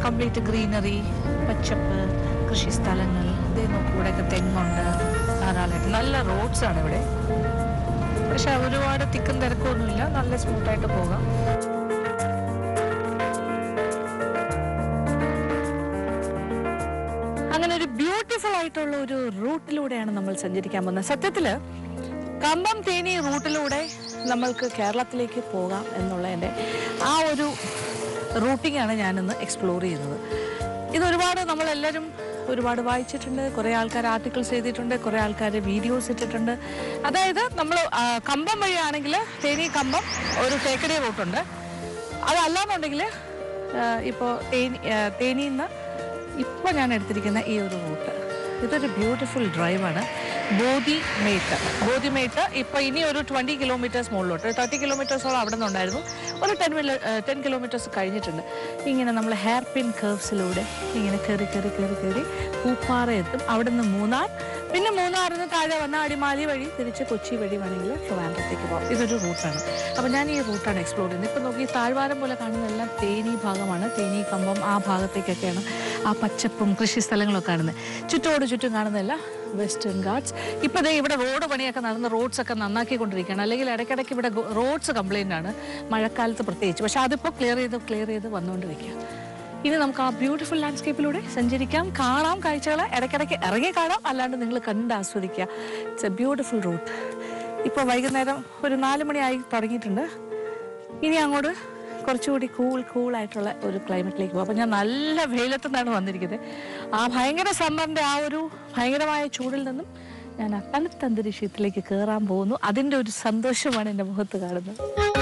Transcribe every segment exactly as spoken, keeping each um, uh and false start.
Complete greenery, പച്ചപ്പ്, കൃഷിസ്ഥലങ്ങൾ. ഇതേ നോക്കൂ, ഇവിടെയൊക്കെ തെങ്ങുണ്ട് ധാരാളമായിട്ട്. നല്ല റോഡ്സാണ് ഇവിടെ, പക്ഷെ ഒരുപാട് തിക്കും തിരക്കൊന്നുമില്ല, നല്ല സ്മൂത്തായിട്ട് പോകാം. അങ്ങനെ ഒരു ബ്യൂട്ടിഫുൾ ആയിട്ടുള്ള ഒരു റൂട്ടിലൂടെയാണ് നമ്മൾ സഞ്ചരിക്കാൻ പോകുന്നത്. സത്യത്തില് കമ്പം തേനി റൂട്ടിലൂടെ നമ്മൾക്ക് കേരളത്തിലേക്ക് പോകാം എന്നുള്ളതിൻ്റെ ആ ഒരു റൂട്ടിംഗ് ആണ് ഞാനിന്ന് എക്സ്പ്ലോർ ചെയ്യുന്നത്. ഇതൊരുപാട് നമ്മളെല്ലാവരും ഒരുപാട് വായിച്ചിട്ടുണ്ട്, കുറേ ആൾക്കാർ ആർട്ടിക്കിൾസ് എഴുതിയിട്ടുണ്ട്, കുറേ ആൾക്കാർ വീഡിയോസ് ഇട്ടിട്ടുണ്ട്. അതായത് നമ്മൾ കമ്പം വഴിയാണെങ്കിൽ തേനി കമ്പം ഒരു തേക്കടി റൂട്ടുണ്ട്. അതല്ലാന്നുണ്ടെങ്കിൽ ഇപ്പോൾ തേനി തേനിയിൽ നിന്ന് ഇപ്പോൾ ഞാൻ എടുത്തിരിക്കുന്ന ഈ ഒരു റൂട്ട്, ഇതൊരു ബ്യൂട്ടിഫുൾ ഡ്രൈവാണ്. ബോഡിമേട്ട് ബോഡിമേട്ട് ഇപ്പോൾ ഇനി ഒരു ട്വൻറ്റി കിലോമീറ്റേഴ്സ് മുകളിലോട്ട്, തേർട്ടി കിലോമീറ്റേഴ്സോളം അവിടെ നിന്നുണ്ടായിരുന്നു, ഒരു ടെൻ ടെൻ കിലോമീറ്റേഴ്സ് കഴിഞ്ഞിട്ടുണ്ട്. ഇങ്ങനെ നമ്മൾ ഹെയർ പിൻ കർവ്സിലൂടെ ഇങ്ങനെ കയറി കയറി കയറി കയറി പൂപ്പാറ എത്തും. അവിടെ നിന്ന് മൂന്നാർ, പിന്നെ മൂന്നാറിൽ നിന്ന് താഴെ വന്ന അടിമാലി വഴി തിരിച്ച് കൊച്ചി വഴി വേണമെങ്കിൽ ട്രിവാൻഡ്രത്തേക്ക് പോകാം. ഇതൊരു റൂട്ടാണ്. അപ്പോൾ ഞാൻ ഈ റൂട്ടാണ് എക്സ്പ്ലോർ ചെയ്യുന്നത്. ഇപ്പോൾ നോക്കി താഴ്വാരം പോലെ കാണുന്നതെല്ലാം തേനി ഭാഗമാണ്. തേനി കമ്പം ആ ഭാഗത്തേക്കൊക്കെയാണ് ആ പച്ചപ്പും കൃഷി സ്ഥലങ്ങളൊക്കെ കാണുന്നത്. ചുറ്റോട് ചുറ്റും കാണുന്നതെല്ലാം വെസ്റ്റേൺ ഗാർഡ്സ്. ഇപ്പോൾ ദേ ഇവിടെ റോഡ് പണിയൊക്കെ നടന്ന് റോഡ്സൊക്കെ നന്നാക്കിക്കൊണ്ടിരിക്കുകയാണ്. അല്ലെങ്കിൽ ഇടയ്ക്കിടയ്ക്ക് ഇവിടെ റോഡ്സ് കംപ്ലൈൻ്റ് ആണ്, മഴക്കാലത്ത് പ്രത്യേകിച്ച്. പക്ഷെ അതിപ്പോൾ ക്ലിയർ ചെയ്ത് ക്ലിയർ ചെയ്ത് വന്നുകൊണ്ടിരിക്കുക. ഇനി നമുക്ക് ആ ബ്യൂട്ടിഫുൾ ലാൻഡ്സ്കേപ്പിലൂടെ സഞ്ചരിക്കാം, കാണാം കാഴ്ചകളെ, ഇടയ്ക്കിടയ്ക്ക് ഇറങ്ങി കാണാം, അല്ലാണ്ട് നിങ്ങൾ കണ്ട് ആസ്വദിക്കുക. It's a beautiful route. ഇപ്പോൾ വൈകുന്നേരം ഒരു നാല് മണിയായി തുടങ്ങിയിട്ടുണ്ട്. ഇനി അങ്ങോട്ട് കുറച്ചുകൂടി കൂൾ കൂളായിട്ടുള്ള ഒരു ക്ലൈമറ്റിലേക്ക് പോകും. അപ്പോൾ ഞാൻ നല്ല വെയിലത്തു നിന്നാണ് വന്നിരിക്കുന്നത്. ആ ഭയങ്കര സമ്മറിൻ്റെ ആ ഒരു ഭയങ്കരമായ ചൂടിൽ നിന്നും ഞാൻ ആ തണുത്ത അന്തരീക്ഷത്തിലേക്ക് കയറാൻ പോകുന്നു. അതിൻ്റെ ഒരു സന്തോഷമാണ് എൻ്റെ മുഖത്ത് കാണുന്നത്.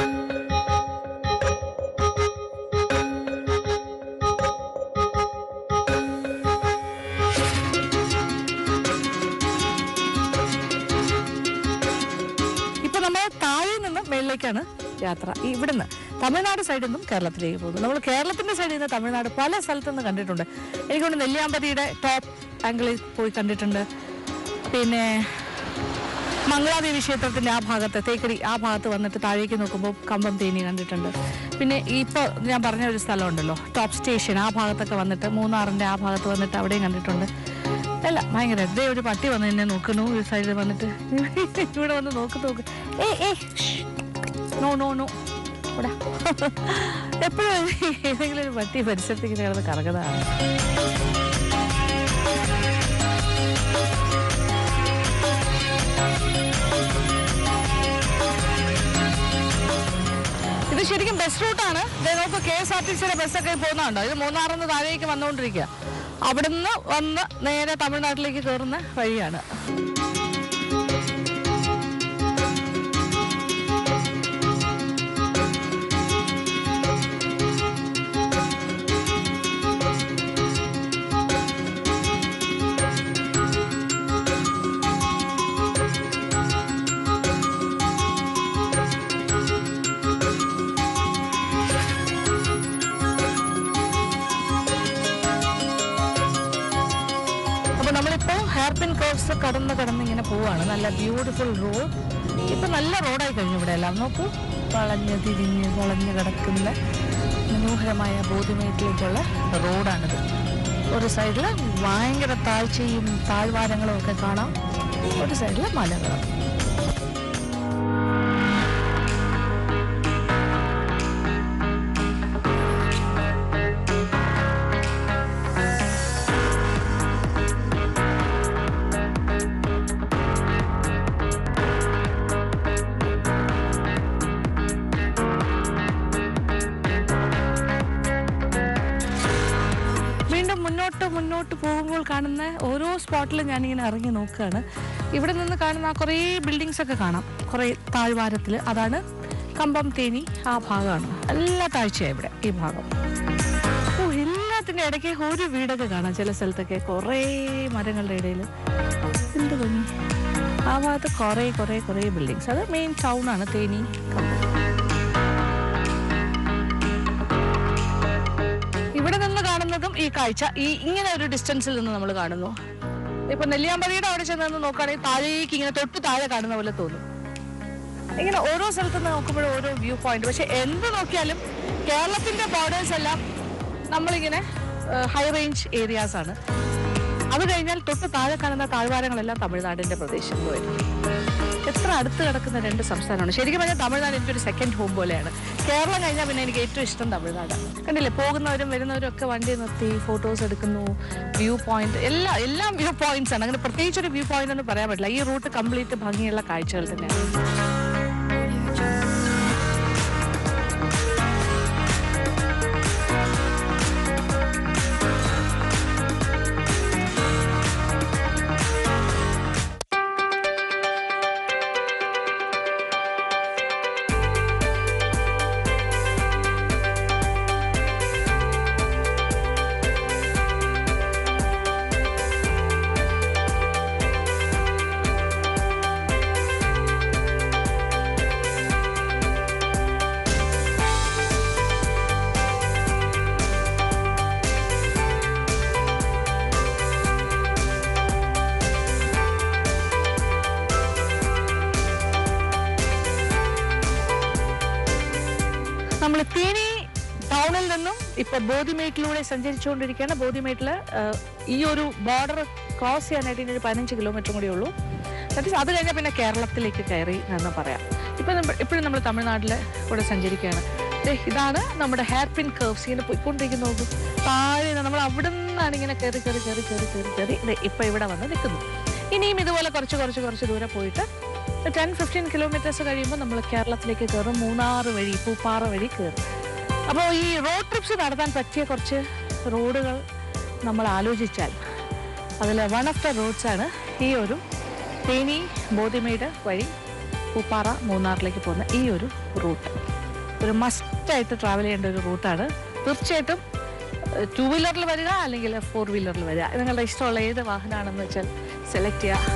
ഇപ്പം നമ്മൾ താഴെ നിന്ന് മേളിലേക്കാണ് യാത്ര. ഇവിടുന്ന് തമിഴ്നാട് സൈഡിൽ നിന്നും കേരളത്തിലേക്ക് പോകുന്നു. നമ്മൾ കേരളത്തിൻ്റെ സൈഡിൽ നിന്ന് തമിഴ്നാട് പല സ്ഥലത്തുനിന്ന് കണ്ടിട്ടുണ്ട്. എനിക്കൊണ്ട് നെല്ലിയാമ്പതിയുടെ ടോപ്പ് ആംഗിളിൽ പോയി കണ്ടിട്ടുണ്ട്. പിന്നെ മംഗളാദേവി ക്ഷേത്രത്തിൻ്റെ ആ ഭാഗത്ത് തേക്കടി ആ ഭാഗത്ത് വന്നിട്ട് താഴേക്ക് നോക്കുമ്പോൾ കമ്പം തേനി കണ്ടിട്ടുണ്ട്. പിന്നെ ഇപ്പോൾ ഞാൻ പറഞ്ഞ ഒരു സ്ഥലമുണ്ടല്ലോ ടോപ്പ് സ്റ്റേഷൻ, ആ ഭാഗത്തൊക്കെ വന്നിട്ട് മൂന്നാറിൻ്റെ ആ ഭാഗത്ത് വന്നിട്ട് അവിടെയും കണ്ടിട്ടുണ്ട്. അല്ല ഭയങ്കര ഇതേ ഒരു പട്ടി വന്ന് എന്നെ നോക്കുന്നു ഈ സൈഡിൽ വന്നിട്ട്. ഇവിടെ വന്ന് നോക്ക് നോക്ക് ഏ ഏ നോ നോ നോ ഇവിടെ എപ്പോഴും ഏതെങ്കിലും ഒരു പട്ടി പരിസരത്തേക്ക് കിടന്ന് കറങ്ങുന്നതാണ്. ഇത് ശരിക്കും ബസ് റൂട്ടാണ്. നമുക്ക് കെ എസ് ആർ ടി സിയുടെ ബസ്സൊക്കെ പോകുന്നുണ്ടോ? ഇത് മൂന്നാറിൽ നിന്ന് താഴേക്ക് വന്നുകൊണ്ടിരിക്കുക. അവിടുന്ന് വന്ന് നേരെ തമിഴ്നാട്ടിലേക്ക് കയറുന്ന വഴിയാണ്. ഹെയർപിൻ കർവ്സ് കടന്ന് കടന്ന് ഇങ്ങനെ പോവാണ്. നല്ല ബ്യൂട്ടിഫുൾ റോഡ്. ഇപ്പം നല്ല റോഡായി കഴിഞ്ഞു ഇവിടെ എല്ലാം. നോക്കൂ, വളഞ്ഞ് തിരിഞ്ഞ് വളഞ്ഞ് കിടക്കുന്ന മനോഹരമായ ബോഡിമേട്ടിലേക്കുള്ള റോഡാണിത്. ഒരു സൈഡിൽ ഭയങ്കര താഴ്ചയും താഴ്വാരങ്ങളും ഒക്കെ കാണാം, ഒരു സൈഡിൽ മലകളും. മുന്നോട്ട് പോകുമ്പോൾ കാണുന്ന ഓരോ സ്പോട്ടിലും ഞാനിങ്ങനെ ഇറങ്ങി നോക്കുകയാണ്. ഇവിടെ നിന്ന് കാണുന്ന കുറേ ബിൽഡിങ്സ് ഒക്കെ കാണാം, കുറേ താഴ്വാരത്തിൽ. അതാണ് കമ്പം തേനി ആ ഭാഗമാണ്. നല്ല താഴ്ചയാണ് ഇവിടെ ഈ ഭാഗം. ഓ, എല്ലാത്തിൻ്റെ ഇടയ്ക്ക് ഒരു വീടൊക്കെ കാണാം. ചില സ്ഥലത്തൊക്കെ കുറേ മരങ്ങളുടെ ഇടയിൽ. എന്ത് ഭംഗി! ആ ഭാഗത്ത് കുറേ കുറേ കുറേ ബിൽഡിങ്സ്. അത് മെയിൻ ടൗൺ ആണ് തേനി കമ്പം. ഇവിടെ നിന്ന് കാണുന്നതും ഈ കാഴ്ച ഈ ഇങ്ങനെ ഒരു ഡിസ്റ്റൻസിൽ നിന്ന് നമ്മൾ കാണുന്നു. ഇപ്പൊ നെല്ലിയാമ്പതിയുടെ അവിടെ ചെന്ന് നോക്കുകയാണെങ്കിൽ താഴേക്ക് ഇങ്ങനെ തൊട്ട് താഴെ കാണുന്ന പോലെ തോന്നും. ഇങ്ങനെ ഓരോ സ്ഥലത്ത് നിന്ന് നോക്കുമ്പോഴും ഓരോ വ്യൂ പോയിന്റ്. പക്ഷെ എന്ത് നോക്കിയാലും കേരളത്തിന്റെ ബോർഡേഴ്സ് എല്ലാം നമ്മളിങ്ങനെ ഹൈ റേഞ്ച് ഏരിയാസ് ആണ്. അത് കഴിഞ്ഞാൽ തൊട്ട് താഴെ കാണുന്ന താഴ്വാരങ്ങളെല്ലാം തമിഴ്നാടിൻ്റെ പ്രദേശത്ത് വരും. എത്ര അടുത്ത് കിടക്കുന്ന രണ്ട് സംസ്ഥാനമാണ്. ശരിക്കും പറഞ്ഞാൽ തമിഴ്നാട് എനിക്കൊരു സെക്കൻഡ് ഹോം പോലെയാണ്. കേരളം കഴിഞ്ഞാൽ പിന്നെ എനിക്ക് ഏറ്റവും ഇഷ്ടം തമിഴ്നാട്. കണ്ടില്ലേ, പോകുന്നവരും വരുന്നവരും ഒക്കെ വണ്ടി നിർത്തി ഫോട്ടോസ് എടുക്കുന്നു. വ്യൂ പോയിന്റ് എല്ലാ എല്ലാം വ്യൂ പോയിന്റ്സ് ആണ്. അങ്ങനെ പ്രത്യേകിച്ച് ഒരു വ്യൂ പോയിന്റ് എന്ന് പറയാൻ പറ്റില്ല. ഈ റൂട്ട് കംപ്ലീറ്റ് ഭംഗിയുള്ള കാഴ്ചകൾ തന്നെയാണ്. നമ്മൾ തേനി ടൗണിൽ നിന്നും ഇപ്പൊ ബോഡിമേട്ടിലൂടെ സഞ്ചരിച്ചുകൊണ്ടിരിക്കുകയാണ്. ബോഡിമേട്ടില് ഈ ഒരു ബോർഡർ ക്രോസ് ചെയ്യാനായിട്ട് ഇനി ഒരു പതിനഞ്ച് കിലോമീറ്റർ കൂടി ഉള്ളൂ. ദാറ്റ് അത് കഴിഞ്ഞാൽ പിന്നെ കേരളത്തിലേക്ക് കയറി എന്ന് പറയാം. ഇപ്പൊ ഇപ്പോഴും നമ്മൾ തമിഴ്നാട്ടിൽ കൂടെ സഞ്ചരിക്കുകയാണ്. ഇതാണ് നമ്മുടെ ഹെയർ പിൻ കർവ്സ് ഇങ്ങനെ പോയിക്കൊണ്ടിരിക്കുന്ന. നോക്കും താഴെ നമ്മൾ അവിടെ നിന്നാണ് ഇങ്ങനെ കയറി കയറി കയറി കയറി കയറി കയറി ഇപ്പൊ ഇവിടെ വന്ന് നിൽക്കുന്നു. ഇനിയും ഇതുപോലെ കുറച്ച് കുറച്ച് കുറച്ച് ദൂരെ പോയിട്ട് ടെൻ ഫിഫ്റ്റീൻ കിലോമീറ്റേഴ്സ് കഴിയുമ്പോൾ നമ്മൾ കേരളത്തിലേക്ക് കയറും. മൂന്നാർ വഴി പൂപ്പാറ വഴി കയറും. അപ്പോൾ ഈ റോഡ് ട്രിപ്സ് നടത്താൻ പറ്റിയ കുറച്ച് റോഡുകൾ നമ്മൾ ആലോചിച്ചാൽ അതിൽ വൺ ഓഫ് ദ റോഡ്സാണ് ഈ ഒരു തേനി ബോഡിമേട് വഴി പൂപ്പാറ മൂന്നാറിലേക്ക് പോകുന്ന ഈ ഒരു റൂട്ട്. ഒരു മസ്റ്റായിട്ട് ട്രാവൽ ചെയ്യേണ്ട ഒരു റൂട്ടാണ്. തീർച്ചയായിട്ടും ടു വീലറിൽ വരിക അല്ലെങ്കിൽ ഫോർ വീലറിൽ വരിക. നിങ്ങളുടെ ഇഷ്ടമുള്ള ഏത് വാഹനമാണെന്ന് വെച്ചാൽ സെലക്ട് ചെയ്യുക.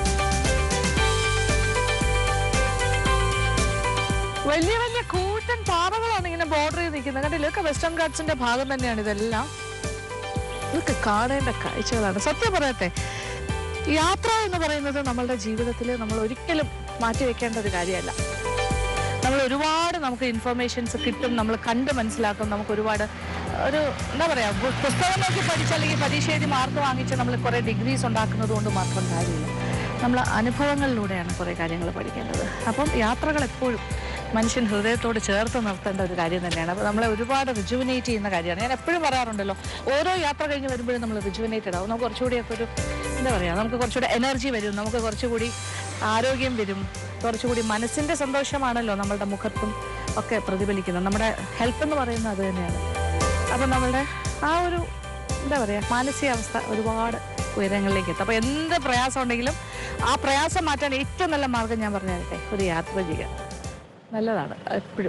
വലിയ വലിയ കൂറ്റൻ പാറകളാണ് ഇങ്ങനെ ബോർഡർ ചെയ്ത് നിൽക്കുന്നത്. കണ്ടില്ല, ഇതൊക്കെ വെസ്റ്റേൺ ഗാട്സിന്റെ ഭാഗം തന്നെയാണ്. ഇതെല്ലാം ഇതൊക്കെ കാണേണ്ട കാഴ്ചകളാണ്. സത്യം പറയട്ടെ, യാത്ര എന്ന് പറയുന്നത് നമ്മളുടെ ജീവിതത്തിൽ നമ്മൾ ഒരിക്കലും മാറ്റിവെക്കേണ്ട ഒരു കാര്യമല്ല. നമ്മൾ ഒരുപാട് നമുക്ക് ഇൻഫർമേഷൻസ് കിട്ടും, നമ്മൾ കണ്ട് മനസ്സിലാക്കും. നമുക്ക് ഒരുപാട് ഒരു എന്താ പറയുക, പുസ്തകം നോക്കി പഠിച്ച അല്ലെങ്കിൽ പരീക്ഷ എഴുതി മാർക്ക് വാങ്ങിച്ച് നമ്മൾ കുറേ ഡിഗ്രീസ് ഉണ്ടാക്കുന്നത് കൊണ്ട് മാത്രം കാര്യമില്ല. നമ്മൾ അനുഭവങ്ങളിലൂടെയാണ് കുറേ കാര്യങ്ങൾ പഠിക്കേണ്ടത്. അപ്പം യാത്രകൾ എപ്പോഴും മനുഷ്യൻ ഹൃദയത്തോട് ചേർത്ത് നിർത്തേണ്ട ഒരു കാര്യം തന്നെയാണ്. അപ്പോൾ നമ്മളെ ഒരുപാട് റിജുവിനേറ്റ് ചെയ്യുന്ന കാര്യമാണ്. ഞാൻ എപ്പോഴും പറയാറുണ്ടല്ലോ, ഓരോ യാത്ര കഴിഞ്ഞ് വരുമ്പോഴും നമ്മൾ റിജുവിനേറ്റഡ് ആവും. നമുക്ക് കുറച്ചുകൂടിയൊക്കെ ഒരു എന്താ പറയുക, നമുക്ക് കുറച്ചുകൂടി എനർജി വരും, നമുക്ക് കുറച്ചുകൂടി ആരോഗ്യം വരും, കുറച്ചുകൂടി മനസ്സിൻ്റെ സന്തോഷമാണല്ലോ നമ്മളുടെ മുഖത്തും ഒക്കെ പ്രതിഫലിക്കുന്നത്. നമ്മുടെ ഹെൽത്ത് എന്ന് പറയുന്നത് അത് തന്നെയാണ്. അപ്പം നമ്മളുടെ ആ ഒരു എന്താ പറയുക മാനസികാവസ്ഥ ഒരുപാട് ഉയരങ്ങളിലേക്ക് എത്തും. അപ്പോൾ എന്ത് പ്രയാസം ഉണ്ടെങ്കിലും ആ പ്രയാസം മാറ്റാൻ ഏറ്റവും നല്ല മാർഗം ഞാൻ പറഞ്ഞു തരട്ടെ, ഒരു യാത്ര ചെയ്യുക. നല്ലതാണ് എപ്പോഴും.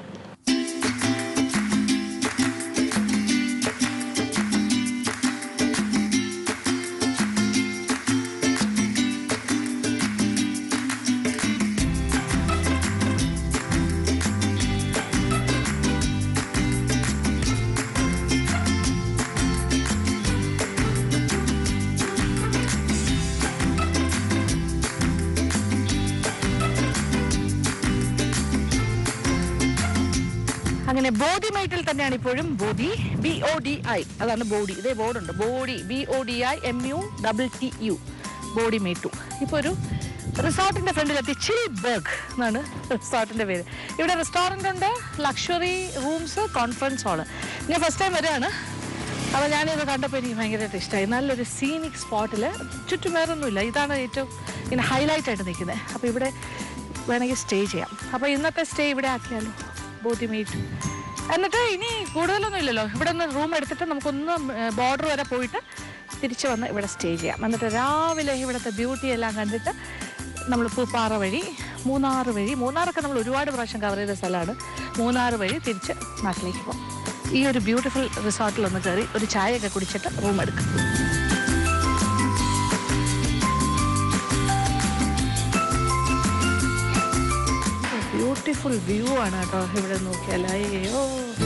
അങ്ങനെ ബോഡിമേറ്റിൽ തന്നെയാണ് ഇപ്പോഴും. Bodi B O D I, അതാണ് ബോഡി. ഇതേ ബോർഡുണ്ട്, Bodi B O D I M U double T U Bodimettu. ഇപ്പോൾ ഒരു റിസോർട്ടിന്റെ ഫ്രണ്ടിലെത്തി. ചിൽബർഗ് എന്നാണ് റിസോർട്ടിന്റെ പേര്. ഇവിടെ റെസ്റ്റോറൻ്റ് ഉണ്ട്, ലക്ഷറി റൂംസ്, കോൺഫറൻസ് ഹാള്. ഞാൻ ഫസ്റ്റ് ടൈം വരികയാണ്. അപ്പോൾ ഞാനിത് കണ്ടപ്പോൾ എനിക്ക് ഭയങ്കരമായിട്ട് ഇഷ്ടമായി. നല്ലൊരു സീനിക് സ്പോട്ടിൽ, ചുറ്റും വേറൊന്നുമില്ല. ഇതാണ് ഏറ്റവും ഇങ്ങനെ ഹൈലൈറ്റ് ആയിട്ട് നിൽക്കുന്നത്. അപ്പോൾ ഇവിടെ വേണമെങ്കിൽ സ്റ്റേ ചെയ്യാം. അപ്പോൾ ഇന്നത്തെ സ്റ്റേ ഇവിടെ ആക്കിയാലോ, ബോഡിമേറ്റ്. എന്നിട്ട് ഇനി കൂടുതലൊന്നും ഇല്ലല്ലോ, ഇവിടെ ഒന്ന് റൂം എടുത്തിട്ട് നമുക്കൊന്ന് ബോർഡർ വരെ പോയിട്ട് തിരിച്ച് വന്ന് ഇവിടെ സ്റ്റേ ചെയ്യാം. എന്നിട്ട് രാവിലെ ഇവിടുത്തെ ബ്യൂട്ടി എല്ലാം കണ്ടിട്ട് നമ്മൾ പൂപ്പാറ വഴി മൂന്നാർ വഴി, മൂന്നാറൊക്കെ നമ്മൾ ഒരുപാട് പ്രാവശ്യം കവർ ചെയ്ത സ്ഥലമാണ്, മൂന്നാർ വഴി തിരിച്ച് നാട്ടിലേക്ക് പോകും. ഈ ഒരു ബ്യൂട്ടിഫുൾ റിസോർട്ടിലൊന്ന് കയറി ഒരു ചായയൊക്കെ കുടിച്ചിട്ട് റൂം എടുക്കും. ബ്യൂട്ടിഫുൾ വ്യൂ ആണ് കേട്ടോ ഇവിടെ നോക്കിയാൽ. അയ്യോ,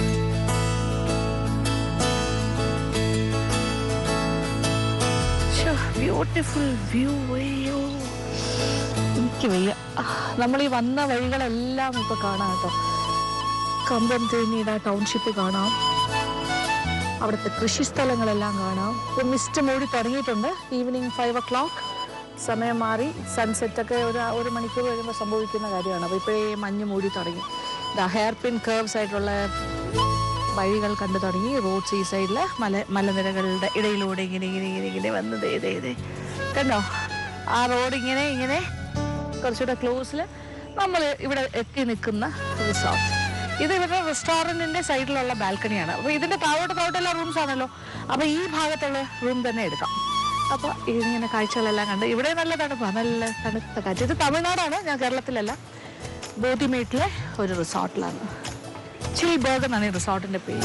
ബ്യൂട്ടിഫുൾ വ്യൂ. അയ്യോ, എനിക്ക് വയ്യ. നമ്മൾ ഈ വന്ന വഴികളെല്ലാം ഇപ്പൊ കാണാം കേട്ടോ. കമ്പം തേനിയുടെ ടൗൺഷിപ്പ് കാണാം. അവിടുത്തെ കൃഷിസ്ഥലങ്ങളെല്ലാം കാണാം. ഇപ്പോൾ മിസ്റ്റ് മൂടി തുടങ്ങിയിട്ടുണ്ട്. ഈവനിങ് ഫൈവ് ഒ ക്ലോക്ക് സമയം മാറി. സൺസെറ്റൊക്കെ ഒരു ഒരു മണിക്കൂർ കഴിയുമ്പോൾ സംഭവിക്കുന്ന കാര്യമാണ്. അപ്പോൾ ഇപ്പോഴേ മഞ്ഞ് മൂടി തുടങ്ങി. ദ ഹെയർ പിൻ കേർവ്സ് ആയിട്ടുള്ള വഴികൾ കണ്ടു തുടങ്ങി. റോഡ്സ് ഈ സൈഡിൽ മല മലനിരകളുടെ ഇടയിലൂടെ ഇങ്ങനെ ഇങ്ങനെ ഇങ്ങനെ ഇങ്ങനെ വന്നത് ഏതേ ഏതേ കണ്ടോ? ആ റോഡ് ഇങ്ങനെ ഇങ്ങനെ കുറച്ചുകൂടെ ക്ലോസിൽ നമ്മൾ ഇവിടെ എത്തി നിൽക്കുന്ന റിസോർട്ട്. ഇത് ഇവരുടെ റെസ്റ്റോറൻറ്റിൻ്റെ സൈഡിലുള്ള ബാൽക്കണിയാണ്. അപ്പോൾ ഇതിൻ്റെ താഴോട്ട് താഴോട്ടെല്ലാം റൂംസ് ആണല്ലോ. അപ്പോൾ ഈ ഭാഗത്തുള്ള റൂം തന്നെ എടുക്കാം. അപ്പോൾ ഇങ്ങനെ കാഴ്ചകളെല്ലാം കണ്ട് ഇവിടെ നല്ല തണുപ്പാണ്, നല്ല തണുത്ത കാറ്റ്. ഇത് തമിഴ്നാടാണ്, ഞാൻ കേരളത്തിലല്ല. ബോഡിമേട്ടിലെ ഒരു റിസോർട്ടിലാണ്. ചിൽ ബർഗ് എന്നാണ് ഈ റിസോർട്ടിൻ്റെ പേര്.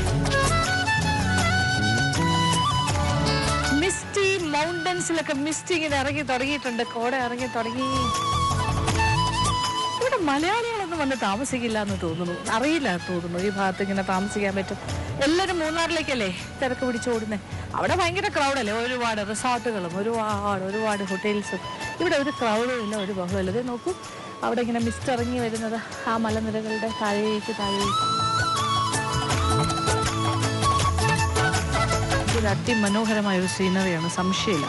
മിസ്റ്റി മൗണ്ടൻസിലൊക്കെ മിസ്റ്റി ഇങ്ങനെ ഇറങ്ങി തുടങ്ങിയിട്ടുണ്ട്. കോട ഇറങ്ങി തുടങ്ങി. ഇവിടെ മലയാളികളൊന്നും വന്ന് താമസിക്കില്ല എന്ന് തോന്നുന്നു. അറിയില്ല തോന്നുന്നു ഈ ഭാഗത്ത് ഇങ്ങനെ താമസിക്കാൻ പറ്റും. എല്ലാവരും മൂന്നാറിലേക്കല്ലേ തിരക്ക് പിടിച്ചോടുന്നത്. അവിടെ ഭയങ്കര ക്രൗഡല്ലേ, ഒരുപാട് റിസോർട്ടുകളും ഒരുപാട് ഒരുപാട് ഹോട്ടൽസും. ഇവിടെ ഒരു ക്രൗഡും ഇല്ല, ഒരു ബഹളമില്ല. ഇത് നോക്കൂ, അവിടെ ഇങ്ങനെ മിസ്റ്റ് ഇറങ്ങി വരുന്നത് ആ മലനിരകളുടെ താഴേക്ക് താഴേക്ക്. ഇത് അതിമനോഹരമായ ഒരു സീനറിയാണ്, സംശയമില്ല.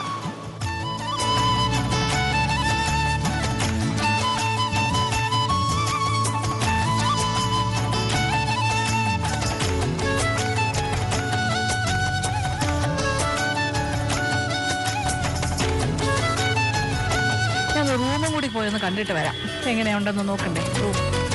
റൂമും കൂടി പോയി ഒന്ന് കണ്ടിട്ട് വരാം, എങ്ങനെയുണ്ടെന്ന് നോക്കണ്ടേ. റൂം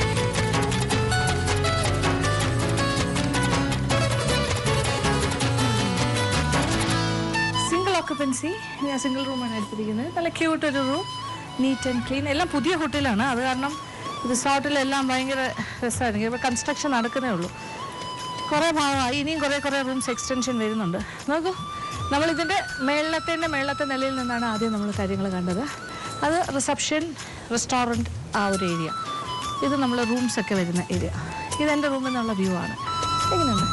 സിംഗിൾ ഓക്കുപ്പൻസി, ഞാൻ സിംഗിൾ റൂമാണ് എടുത്തിരിക്കുന്നത്. നല്ല ക്യൂട്ട് ഒരു റൂം, നീറ്റ് ആൻഡ് ക്ലീൻ. എല്ലാം പുതിയ ഹോട്ടലാണ്, അത് കാരണം റിസോർട്ടിലെല്ലാം ഭയങ്കര രസമായിരിക്കും. ഇപ്പോൾ കൺസ്ട്രക്ഷൻ നടക്കുന്നേ ഉള്ളൂ. കുറേ ഭാഗമായി, ഇനിയും കുറേ കുറേ റൂംസ് എക്സ്റ്റൻഷൻ വരുന്നുണ്ട്. നോക്കൂ, നമ്മളിതിൻ്റെ മേളത്തിൻ്റെ മേളത്തെ നിലയിൽ നിന്നാണ് ആദ്യം നമ്മൾ കാര്യങ്ങൾ കണ്ടത്. അത് റിസപ്ഷൻ, റെസ്റ്റോറൻറ്റ്, ആ ഒരു ഏരിയ. ഇത് നമ്മൾ റൂംസൊക്കെ വരുന്ന ഏരിയ. ഇതെൻ്റെ റൂമിൽ നിന്നുള്ള വ്യൂ ആണ്. എങ്ങനെയുണ്ട്?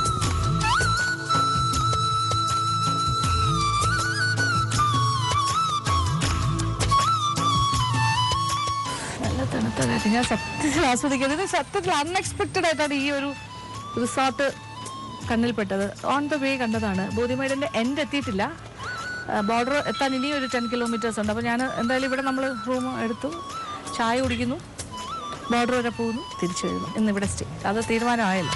നല്ല തണുത്ത കാര്യം. ഞാൻ സത്യത്തിൽ ആസ്വദിക്കുന്നത്. സത്യത്തിൽ അൺഎക്സ്പെക്റ്റഡ് ആയിട്ടാണ് ഈ ഒരു റിസോർട്ട് കണ്ണിൽപ്പെട്ടത്. ഓൺ ദ വേ കണ്ടതാണ്. ബോഡിമേടിൻ്റെ എൻഡ് എത്തിയിട്ടില്ല, ബോർഡർ എത്താൻ ഇനിയും ഒരു ടെൻ കിലോമീറ്റേഴ്സ് ഉണ്ട്. അപ്പോൾ ഞാൻ എന്തായാലും ഇവിടെ നമ്മൾ റൂം എടുത്തു, ചായ കുടിക്കുന്നു, ബോർഡർ വരെ പോകുന്നു, തിരിച്ചു വരുന്നു. ഇന്നിവിടെ സ്റ്റേ, അത് തീരുമാനമായല്ലോ.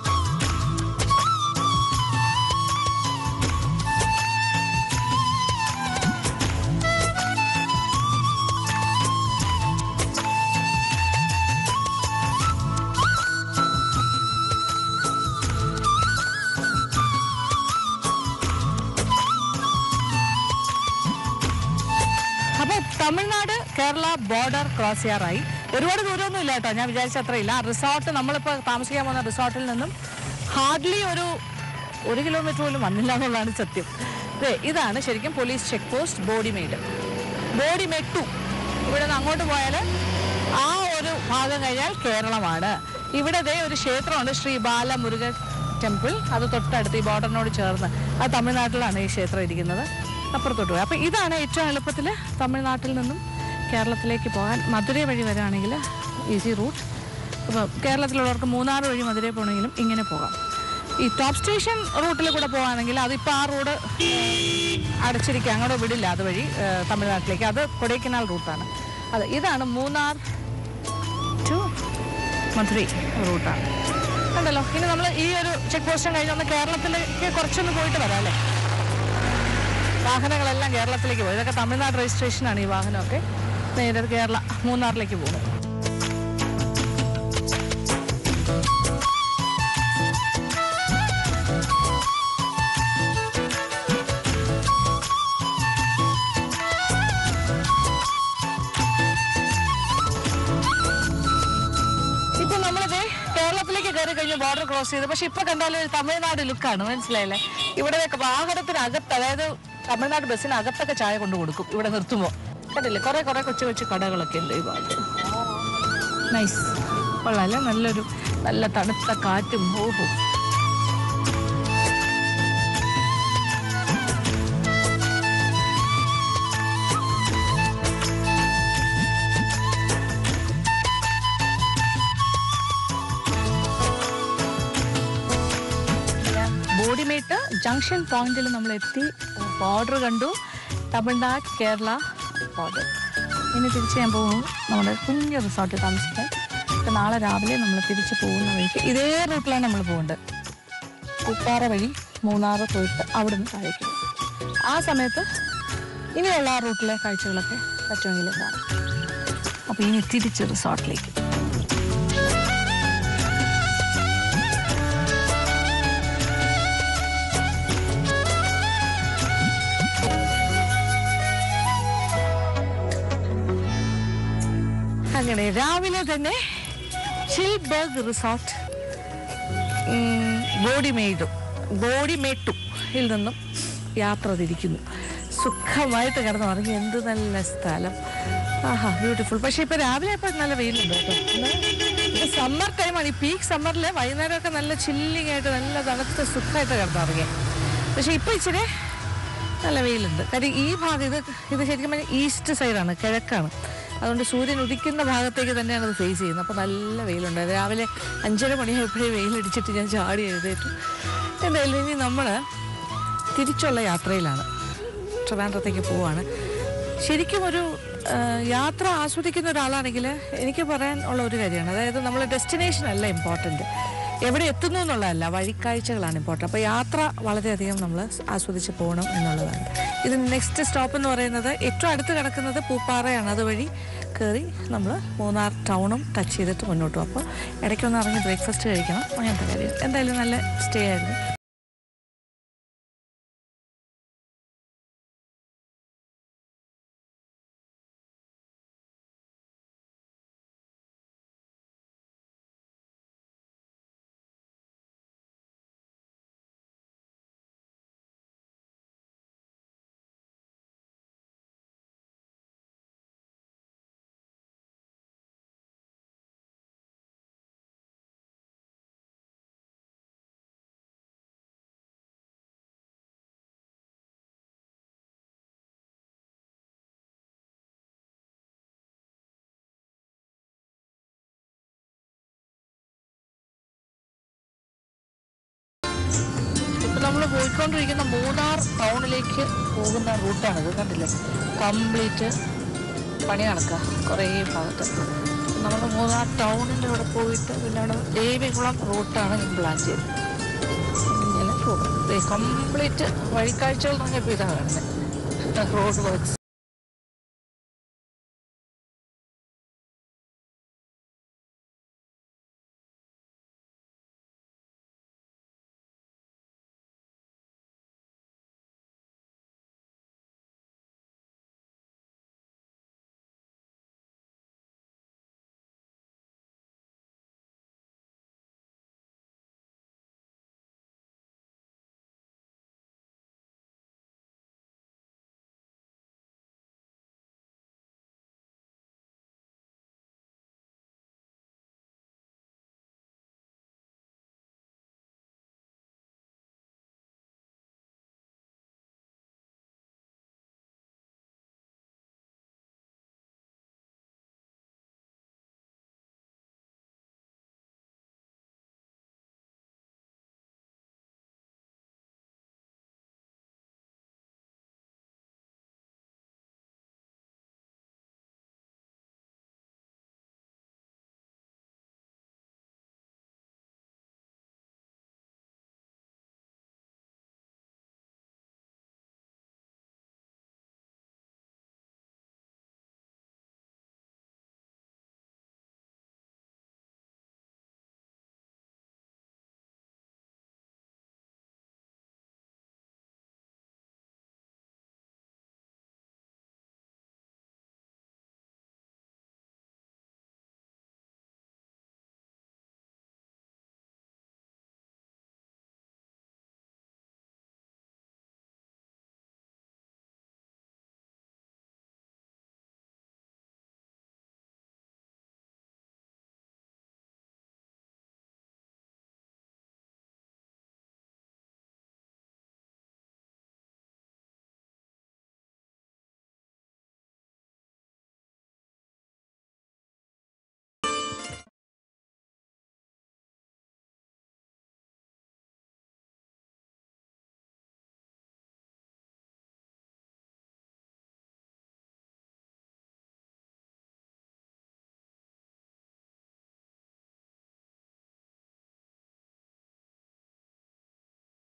തമിഴ്നാട് കേരള ബോർഡർ ക്രോസ് ചെയ്യാറായി. ഒരുപാട് ദൂരമൊന്നും ഇല്ല കേട്ടോ, ഞാൻ വിചാരിച്ച അത്രയില്ല. റിസോർട്ട് നമ്മളിപ്പോൾ താമസിക്കാൻ പോകുന്ന റിസോർട്ടിൽ നിന്നും ഹാർഡ്ലി ഒരു ഒരു കിലോമീറ്റർ പോലും വന്നില്ല എന്നുള്ളതാണ് സത്യം. അതെ, ഇതാണ് ശരിക്കും police check post Bodimettu, Bodimettu. ഇവിടെ നിന്ന് അങ്ങോട്ട് പോയാൽ ആ ഒരു ഭാഗം കഴിഞ്ഞാൽ കേരളമാണ്. ഇവിടെ ദേ ഒരു ക്ഷേത്രമുണ്ട്, ശ്രീ ബാലമുരുകൻ ടെമ്പിൾ. അത് തൊട്ടടുത്ത് ഈ ബോർഡറിനോട് ചേർന്ന്, അത് തമിഴ്നാട്ടിലാണ് ഈ ക്ഷേത്രം ഇരിക്കുന്നത്. അപ്പുറത്തോട്ട് പോയി. അപ്പോൾ ഇതാണ് ഏറ്റവും എളുപ്പത്തിൽ തമിഴ്നാട്ടിൽ നിന്നും കേരളത്തിലേക്ക് പോകാൻ. മധുരൈ വഴി വരാണെങ്കിൽ ഈസി റൂട്ട്. അപ്പോൾ കേരളത്തിലുള്ളവർക്ക് മൂന്നാർ വഴി മധുരൈ പോകണമെങ്കിലും ഇങ്ങനെ പോകാം. ഈ ടോപ്പ് സ്റ്റേഷൻ റൂട്ടിൽ കൂടെ പോകുകയാണെങ്കിൽ അതിപ്പോൾ ആ റോഡ് അടച്ചിരിക്കുക, അങ്ങോട്ട് വിടില്ല അതുവഴി തമിഴ്നാട്ടിലേക്ക്. അത് കൊടൈക്കനാൽ റൂട്ടാണ്. അത് ഇതാണ് മൂന്നാർ ടു മധുരൈ റൂട്ടാണ്. കണ്ടല്ലോ. ഇനി നമ്മൾ ഈ ഒരു ചെക്ക് പോസ്റ്റും കഴിഞ്ഞ് ഒന്ന് കേരളത്തിലേക്ക് കുറച്ചൊന്ന് പോയിട്ട് വരാം അല്ലേ. വാഹനങ്ങളെല്ലാം കേരളത്തിലേക്ക് പോകും. ഇതൊക്കെ തമിഴ്നാട് രജിസ്ട്രേഷനാണ് ഈ വാഹനമൊക്കെ. നേരെ കേരള മൂന്നാറിലേക്ക് പോകും. ഇപ്പൊ നമ്മളിത് കേരളത്തിലേക്ക് കയറി കഴിഞ്ഞ് ബോർഡർ ക്രോസ് ചെയ്ത്, പക്ഷെ ഇപ്പൊ കണ്ടാലും ഒരു തമിഴ്നാട് ലുക്കാണ്, മനസ്സിലായില്ലേ. ഇവിടെ വാഹനത്തിനകത്ത്, അതായത് തമിഴ്നാട് ബസ്സിനകത്തൊക്കെ ചായ കൊണ്ട് കൊടുക്കും ഇവിടെ നിർത്തുമ്പോൾ. കണ്ടില്ലേ, കുറെ കുറെ കൊച്ചു കൊച്ചു കടകളൊക്കെ ഉണ്ട് ഈ ഭാഗത്ത്. നൈസ്, കൊള്ളാല്ലേ. നല്ലൊരു നല്ല തണുത്ത കാറ്റും. ഓഹോ, പോയിട്ട് ജംഗ്ഷൻ പോയിന്റിൽ നമ്മൾ എത്തി. ബോർഡർ കണ്ടു, തമിഴ്നാട് കേരള ബോർഡർ. ഇനി തിരിച്ച് ഞാൻ പോകുന്നു നമ്മുടെ കുഞ്ഞു റിസോർട്ടിൽ താമസിക്കാൻ. ഇപ്പം നാളെ രാവിലെ നമ്മൾ തിരിച്ച് പോകുന്ന വഴിക്ക് ഇതേ റൂട്ടിലാണ് നമ്മൾ പോകേണ്ടത്. പൂപ്പാറ വഴി മൂന്നാർ പോയിട്ട് അവിടെ നിന്ന് താഴേക്ക്. ആ സമയത്ത് ഇനിയുള്ള ആ റൂട്ടിലെ കാഴ്ചകളൊക്കെ പറ്റുമെങ്കിൽ കാണാം. അപ്പോൾ ഇനി തിരിച്ച് റിസോർട്ടിലേക്ക്. അങ്ങനെ രാവിലെ തന്നെ ഷിൽബർഗ് റിസോർട്ട് ബോഡിമെയ്ഡു ബോഡിമെട്ടുയിൽ നിന്നും യാത്ര തിരിക്കുന്നു. സുഖമായിട്ട് കിടന്നുറങ്ങി. എന്ത് നല്ല സ്ഥലം. ആഹാ, ബ്യൂട്ടിഫുൾ. പക്ഷേ ഇപ്പോൾ രാവിലെ ഇപ്പോൾ നല്ല വെയിലുണ്ട് കേട്ടോ. ഇത് സമ്മർ ടൈമാണ്. ഈ പീക്ക് സമ്മറിൽ വൈകുന്നേരമൊക്കെ നല്ല ചില്ലിങ് ആയിട്ട് നല്ല തണുത്ത സുഖമായിട്ട് കിടന്നുറങ്ങി. പക്ഷേ ഇപ്പോൾ ഇച്ചിരി നല്ല വെയിലുണ്ട്. കാര്യം ഈ ഭാഗം ഇത് ഇത് ശരിക്കും പറഞ്ഞാൽ ഈസ്റ്റ് സൈഡാണ്, കിഴക്കാണ്. അതുകൊണ്ട് സൂര്യൻ ഉദിക്കുന്ന ഭാഗത്തേക്ക് തന്നെയാണ് അത് ഫേസ് ചെയ്യുന്നത്. അപ്പോൾ നല്ല വെയിലുണ്ട്. രാവിലെ അഞ്ചര മണിയായപ്പോഴേ വെയിലടിച്ചിട്ട് ഞാൻ ചാടി എഴുതേറ്റു. എന്തായാലും ഇനി നമ്മൾ തിരിച്ചുള്ള യാത്രയിലാണ്. ട്രിവാൻഡ്രത്തേക്ക് പോവാണ്. ശരിക്കും ഒരു യാത്ര ആസ്വദിക്കുന്ന ഒരാളാണെങ്കിൽ എനിക്ക് പറയാൻ ഉള്ള ഒരു കാര്യമാണ്, അതായത് നമ്മൾ ഡെസ്റ്റിനേഷൻ അല്ല ഇമ്പോർട്ടൻറ്റ്, എവിടെ എത്തുന്നു എന്നുള്ളതല്ല, വഴിക്കാഴ്ചകളാണ് ഇമ്പോർട്ടൻറ്റ്. അപ്പോൾ യാത്ര വളരെയധികം നമ്മൾ ആസ്വദിച്ച് പോകണം എന്നുള്ളതാണ്. ഇത് നെക്സ്റ്റ് സ്റ്റോപ്പ് എന്ന് പറയുന്നത് ഏറ്റവും അടുത്ത് കിടക്കുന്നത് പൂപ്പാറയാണ്. അതുവഴി കയറി നമ്മൾ മൂന്നാർ ടൗണും ടച്ച് ചെയ്തിട്ട് മുന്നോട്ട് പോകും. അപ്പോൾ ഇടയ്ക്കൊന്ന് ഇറങ്ങി ബ്രേക്ക്ഫാസ്റ്റ് കഴിക്കണം, അങ്ങനത്തെ കാര്യം. എന്തായാലും നല്ല സ്റ്റേ ആയിരുന്നു. നമ്മൾ പോയിക്കൊണ്ടിരിക്കുന്ന മൂന്നാർ ടൗണിലേക്ക് പോകുന്ന റൂട്ടാണിത്. കണ്ടില്ലേ, കംപ്ലീറ്റ് പണി നടക്കുക കുറേ ഭാഗത്ത്. നമ്മൾ മൂന്നാർ ടൗണിൻ്റെ അവിടെ പോയിട്ട് പിന്നെ അവിടെ ദേവികുളം റൂട്ടാണ് ഞാൻ പ്ലാൻ ചെയ്തത്. ഇങ്ങനെ പോകും. കംപ്ലീറ്റ് വഴിക്കാഴ്ചകൾ എന്ന് പറഞ്ഞപ്പോൾ ഇതാണ് കാണുന്നത്, റോഡ് വർക്ക്സ്.